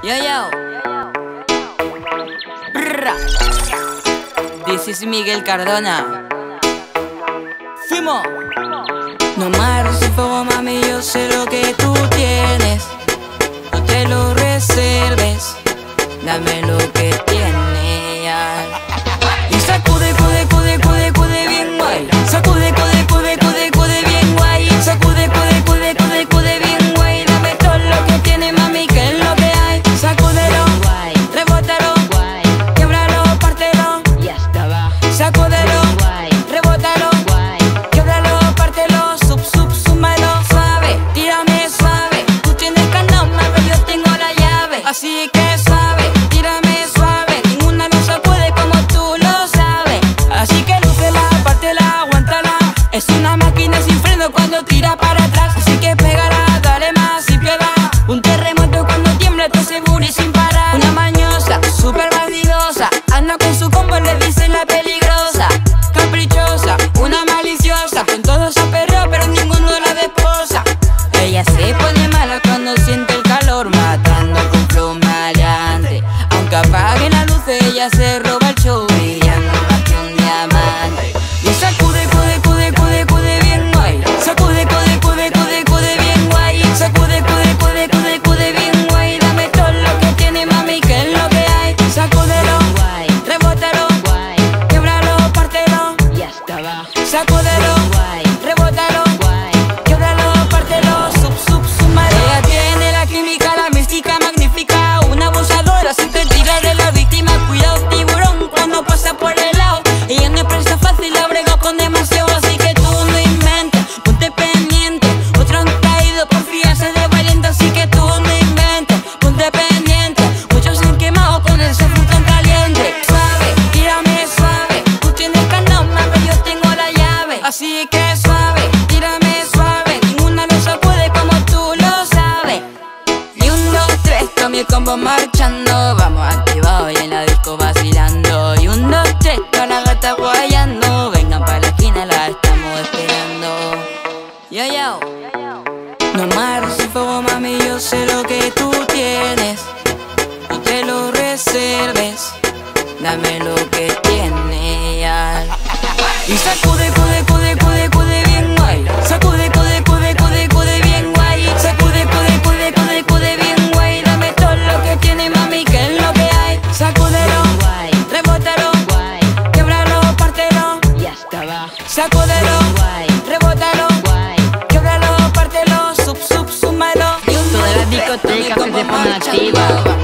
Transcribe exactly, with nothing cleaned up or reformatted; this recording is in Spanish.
Yo, yo. Brrra. This is Miguel Cardona. Fuimos. No mares el fuego, mami, yo sé lo que tú tienes. No te lo reserves, dame lo que tienes ya. Y sacude, cude, cude, cude, cude bien guay. Sacude, cude, cude, cude, cude bien guay. Sacude, cude, cude, cude, cude bien guay. Dame todo lo que tienes, mami, que es lo que hay. Sacúdelo, rebótalo, quiebralo, pártelo. Ya estaba. Sacúdelo, rebótalo, quiebralo, pártelo. Sub, sub, súmalo, suave, tírame suave. Tú tienes canon, pero yo tengo la llave. Así que suave, tírame suave. Ninguna lo sacude como tú lo sabes. Así que lúcela, pártela, aguántala. Es una máquina sin freno cuando tira para atrás. Así que pégala, dale más sin piedad. Un terremoto cuando tiembla, tú seguro y sin parar. Una mañosa, súper bandidosa. Anda con su combo, le dicen la peligrosa. Caprichosa, una maliciosa. Con todos se aperreó, pero ninguno la desposa. Ella se pone mala cuando siente el calor, matando con flow maleante. Aunque apaguen la luz, ella se roba el show, brillando más que un diamante. Y sacude, cude, cude, cude, cude bien guay. Sacude, cude, cude, cude, cude bien guay. Sacude, cude, cude, cude, cude bien guay. Dame todo lo que tiene, mami, que es lo que hay. Sacúdelo, rebótalo, quiebralo, pártelo. Ya estaba. Sacúdelo, rebótalo, quiebralo, pártelo. Sub, sub, súmalo. Ella tiene la química, la mística magnífica. Una abusadora, siempre tira de la víctima. Cuidado, tiburón, cuando pasa por el lado. Ella no es presa fácil, la brego con demasiado. Así que tú no inventes, ponte pendiente. Otro han caído por fiarse de valiente. Así que tú no inventes, ponte pendiente. Muchos se han quemado con el surf tan caliente. Suave, tírame suave. Tú tienes canon, pero yo tengo la llave. Así que suave, tírame suave. Ninguna lo sacude como tú lo sabes. Y un, dos, tres, con mi combo marchando. Vamos activados y en la disco vacilando. Y un, dos, tres, con la gata guayando. Vengan pa' la esquina, la estamos esperando. Yo, yo. No mares el fuego, mami, yo sé lo que tú tienes. No te lo reserves, dame lo que tienes ya. Y sacude, cude, cude, cude, cude bien guay. Sacude, cude, cude, cude, cude bien guay. Sacude, cude, cude, cude, cude bien guay. Dame todo lo que tiene, mami, que es lo que hay. Sacúdelo, rebótalo, quiebralo, pártelo. Ya estaba. Sacúdelo, rebótalo, quiebralo, pártelo. Sub, sub, súmalo. Y un Todas las discotecas que se ponen activas.